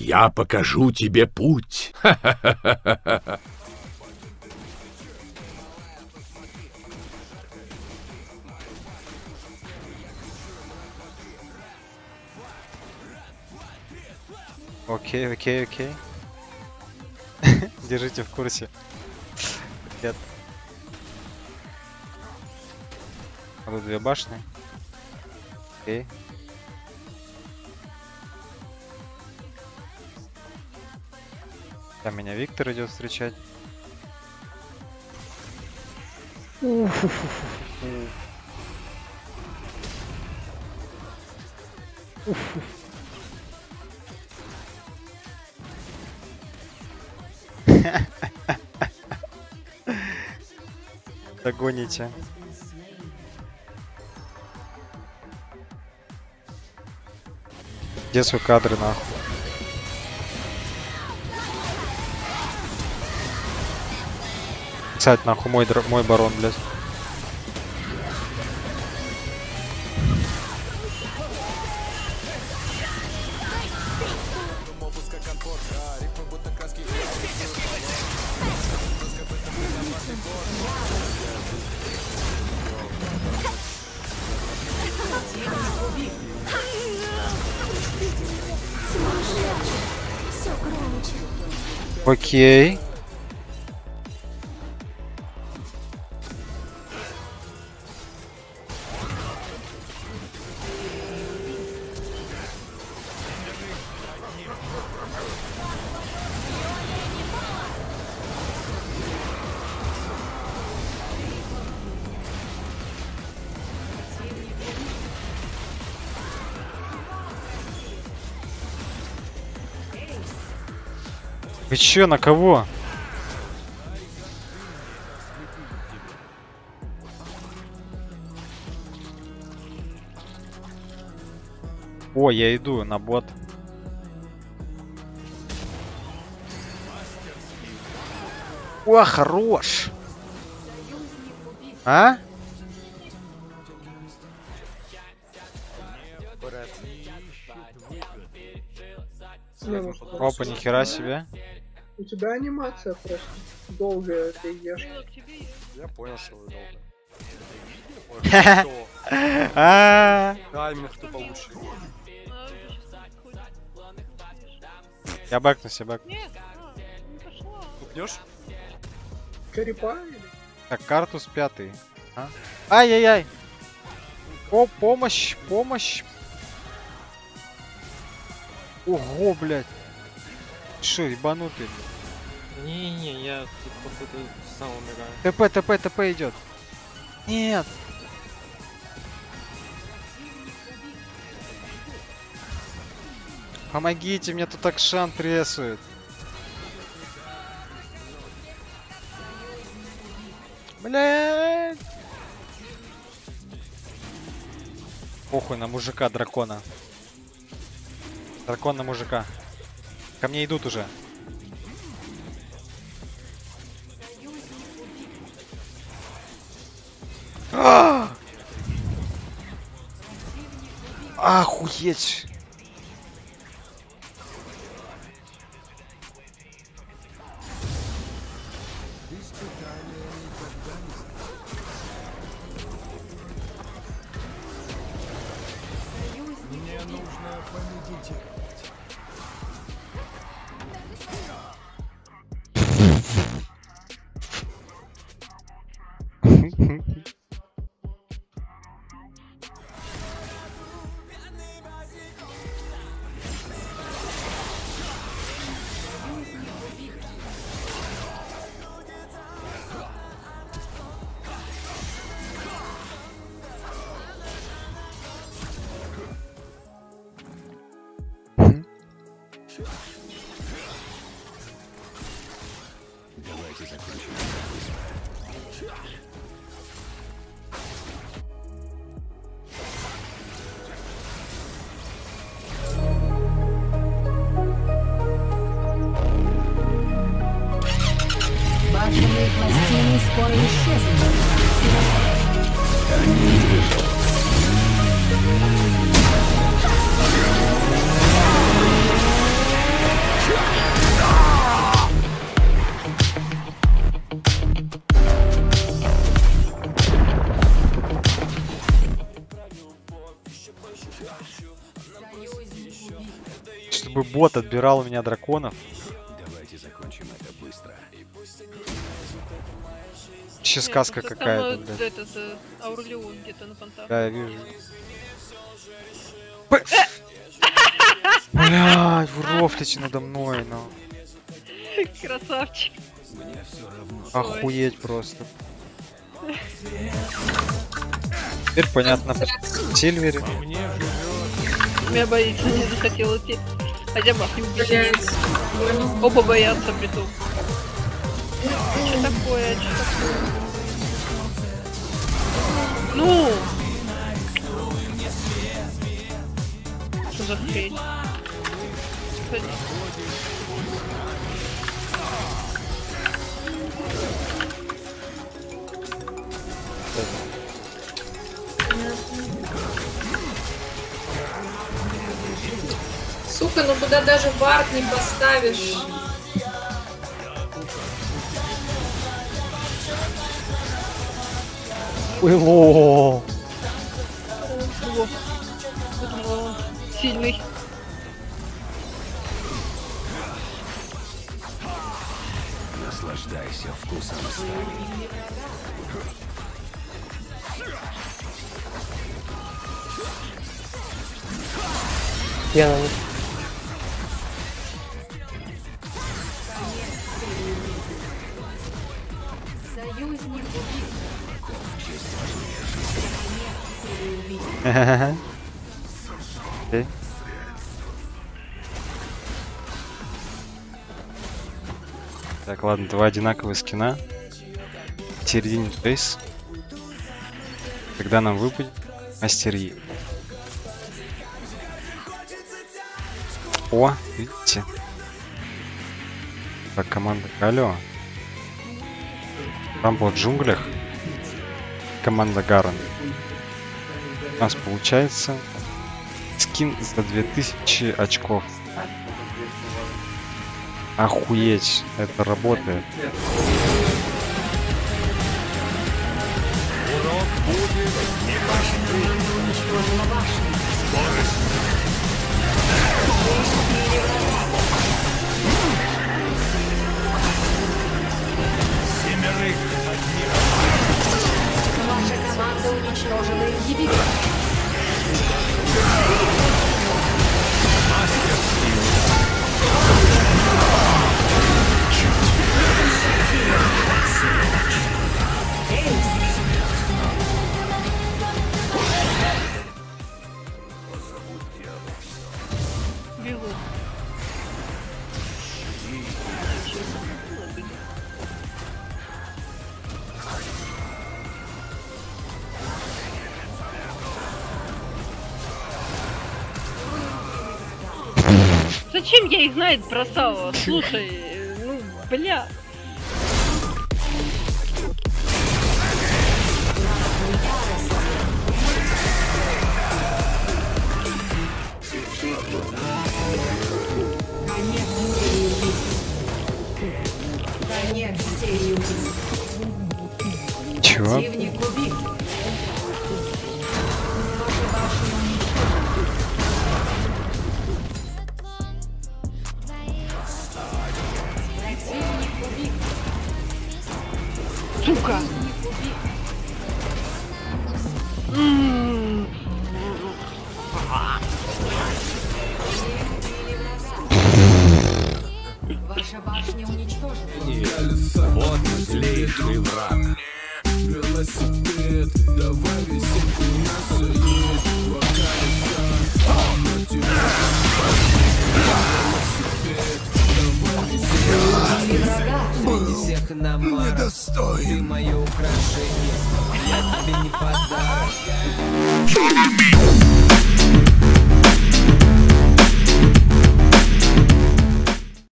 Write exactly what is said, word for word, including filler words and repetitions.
я покажу тебе путь. Ха-ха-ха-ха-ха. Окей, окей, окей. Держите в курсе. Нет. А тут две башни. Окей. Там меня Виктор идет встречать. Догоните. Где свои кадры, нахуй? Кстати, нахуй мой, др... мой барон, блядь. Окей. Вы чё, на кого? О, я иду на бот. О, хорош! А? Опа, нихера себе. У тебя анимация просто долгая, ты ешь. Я понял, что вы долго. А, Да, именно кто получше. я бэкнусь, я бэкнусь. Купнешь? Черепа или? Так, картус пятый. А? Ай-яй-яй. О, помощь, помощь. Ого, блядь. Шо, ебанутый? Не-не, я тут походу сам умираю. ТП, ТП, ТП идет. Нет. Помогите, мне тут Акшан прессует. Блядь. Похуй на мужика дракона. Дракон на мужика. Ко мне идут уже. А! Охуеть. Мне нужно помедитировать. Давайте закончим. Башенные пластины скоро исчезнут. Они не выжил. бот отбирал у меня драконов. Давайте закончим это быстро. Вообще сказка Нет, это какая-то, там, блядь. э, Этот э, Аурлион где-то на понтах. Да, я вижу. Б- Блядь, вы рофлите надо мной, ну. Красавчик. Мне все равно. Охуеть просто. Теперь понятно, почему в Сильвере. Меня боится, не захотел идти. Хотя бы не убили. Оба боятся при том. Что такое? Что такое? Ну! Что за хрень? Господи. Сука, ну куда даже вард не поставишь. Ой, лол. О, подумала, он сильный. Наслаждайся вкусом стали. Я на них. Союзник Окей. Так, ладно, два одинаковые скина. В середине фейс. Когда нам выпадет мастерье. О, видите? Так, команда Галио. Рамбл в джунглях. Команда Гарен. У нас получается скин за две тысячи очков. Охуеть, это работает. Ваша команда уничтожила ингибитор. Бегу. Зачем я их знает бросала? Слушай, э, ну, бля. Конец серии убийств. Чего? Противник убит. Ваша башня уничтожена. Противник убит. Сука! М. Ваша башня уничтожена. Вот злейший враг. Врага. Всех намаров, ты мое украшение, я тебе не подарок.